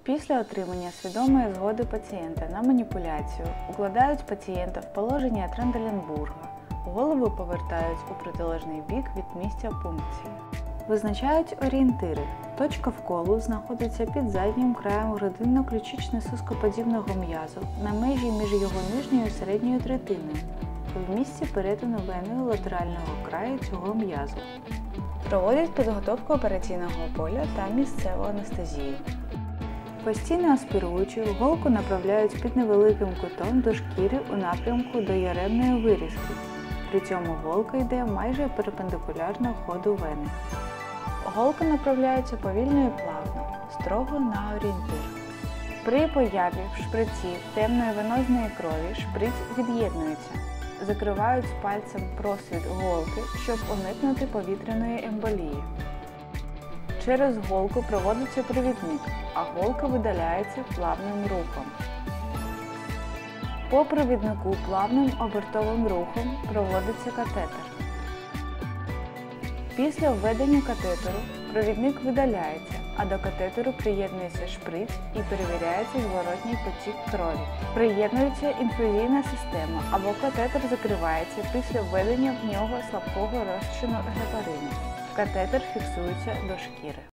Після отримання свідомої згоди пацієнта на маніпуляцію укладають пацієнта в положення Тренделенбурга, голову повертають у протилежний бік від місця пункції. Визначають орієнтири. Точка вколу знаходиться під заднім краєм грудинно-ключично-соскоподібного м'язу на межі між його нижньою і середньою третиною, в місці перетину веною латерального краю цього м'язу. Проводять підготовку операційного поля та місцеву анестезію. Постійно аспіруючи, голку направляють під невеликим кутом до шкіри у напрямку до яремної вирізки. При цьому голка йде майже перпендикулярно ходу вени. Голка направляється повільно і плавно, строго на орієнтир. При появі в шприці темної венозної крові шприц від'єднується. Закривають пальцем просвіт голки, щоб уникнути повітряної емболії. Через голку проводиться провідник, а голка видаляється плавним рухом. По провіднику плавним обертовим рухом проводиться катетер. Після введення катетеру провідник видаляється, а до катетеру приєднується шприц і перевіряється зворотній потік крові. Приєднується інфузійна система або катетер закривається після введення в нього слабкого розчину гепарину. Катетер фіксується до шкіри.